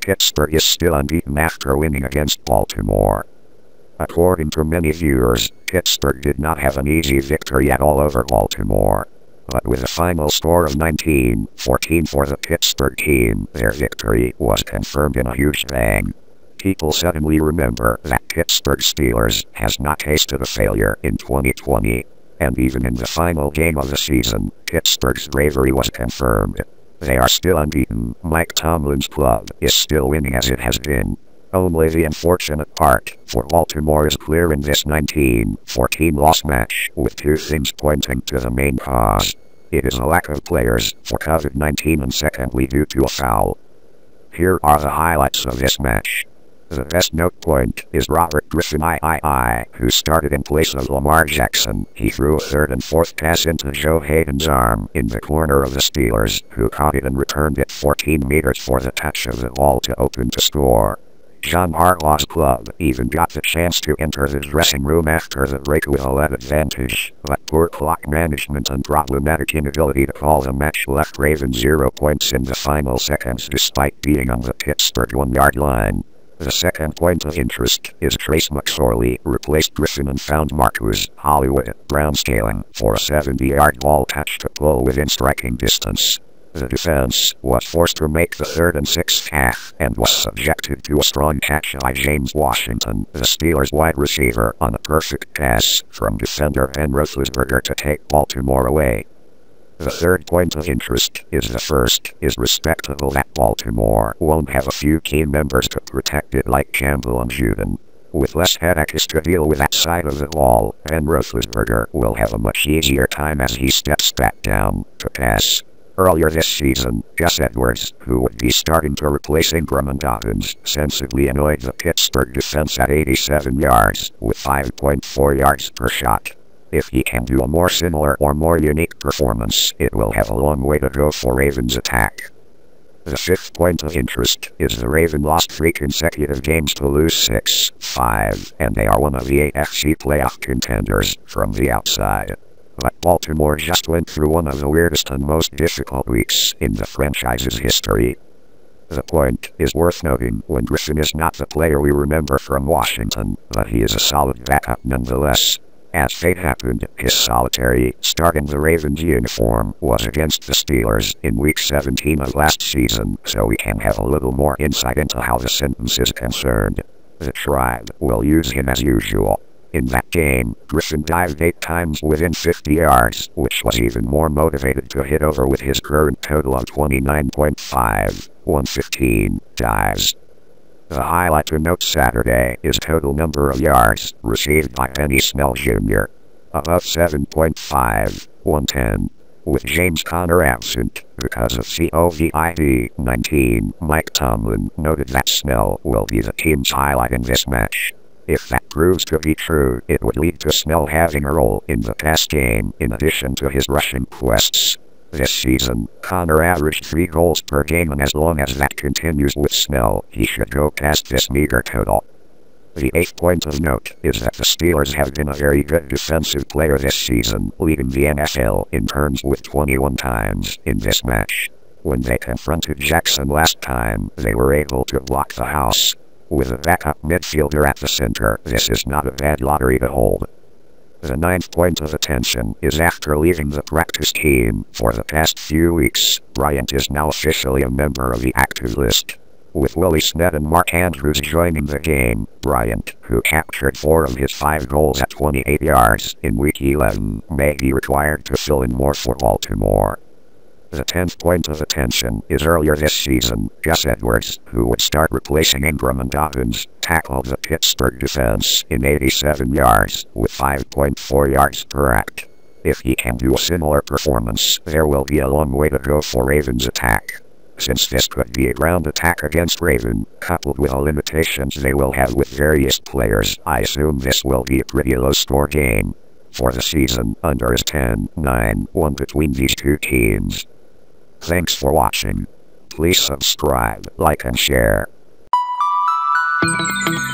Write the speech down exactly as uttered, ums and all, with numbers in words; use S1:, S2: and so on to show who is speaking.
S1: Pittsburgh is still unbeaten after winning against Baltimore. According to many viewers, Pittsburgh did not have an easy victory at all over Baltimore. But with a final score of nineteen fourteen for the Pittsburgh team, their victory was confirmed in a huge bang. People suddenly remember that Pittsburgh Steelers has not tasted a failure in twenty twenty. And even in the final game of the season, Pittsburgh's bravery was confirmed. They are still unbeaten. Mike Tomlin's club is still winning as it has been. Only the unfortunate part for Baltimore is clear in this nineteen fourteen loss match, with two things pointing to the main cause. It is a lack of players for COVID nineteen and secondly due to a foul. Here are the highlights of this match. The best note point is Robert Griffin III, who started in place of Lamar Jackson. He threw a third and fourth pass into Joe Hayden's arm in the corner of the Steelers, who caught it and returned it fourteen meters for the touch of the ball to open to score. John Harbaugh's club even got the chance to enter the dressing room after the break with a led advantage, but poor clock management and problematic inability to call the match left Ravens zero points in the final seconds despite being on the Pittsburgh one-yard line. The second point of interest is Trace McSorley replaced Griffin and found Marquez Hollywood Brown scaling for a seventy-yard ball touch to pull within striking distance. The defense was forced to make the third and sixth half and was subjected to a strong catch by James Washington, the Steelers wide receiver, on a perfect pass from defender Ben Roethlisberger to take Baltimore away. The third point of interest is the first is respectable that Baltimore won't have a few key members to protect it like Campbell and Juden. With less headaches to deal with that side of the ball, Ben Roethlisberger will have a much easier time as he steps back down to pass. Earlier this season, Gus Edwards, who would be starting to replace Ingram and Dobbins, sensibly annoyed the Pittsburgh defense at eighty-seven yards, with five point four yards per shot. If he can do a more similar or more unique performance, it will have a long way to go for Ravens' attack. The fifth point of interest is the Ravens lost three consecutive games to lose six five, and they are one of the A F C playoff contenders from the outside. But Baltimore just went through one of the weirdest and most difficult weeks in the franchise's history. The point is worth noting when Griffin is not the player we remember from Washington, but he is a solid backup nonetheless. As fate happened, his solitary start in the Ravens uniform was against the Steelers in week seventeen of last season, so we can have a little more insight into how the sentence is concerned. The Tribe will use him as usual. In that game, Griffin dived eight times within fifty yards, which was even more motivated to hit over with his current total of twenty-nine point five, one fifteen dives. The highlight to note Saturday is total number of yards received by Benny Snell Junior Above seven point five, one ten. With James Conner absent because of COVID nineteen, Mike Tomlin noted that Snell will be the team's highlight in this match. If that proves to be true, it would lead to Snell having a role in the pass game in addition to his rushing quests. This season, Conner averaged three goals per game, and as long as that continues with Snell, he should go past this meager total. The eighth point of note is that the Steelers have been a very good defensive player this season, leading the N F L in turns with twenty-one times in this match. When they confronted Jackson last time, they were able to block the house. With a backup midfielder at the center, this is not a bad lottery to hold. The ninth point of attention is after leaving the practice team for the past few weeks, Bryant is now officially a member of the active list. With Willie Snead and Mark Andrews joining the game, Bryant, who captured four of his five goals at twenty-eight yards in week eleven, may be required to fill in more for Baltimore. The tenth point of attention is earlier this season, Gus Edwards, who would start replacing Ingram and Dobbins, tackled the Pittsburgh defense in eighty-seven yards, with five point four yards per act. If he can do a similar performance, there will be a long way to go for Ravens' attack. Since this could be a ground attack against Raven, coupled with the limitations they will have with various players, I assume this will be a pretty low-score game. For the season, under is ten nine one between these two teams. Thanks for watching. Please subscribe, like and share.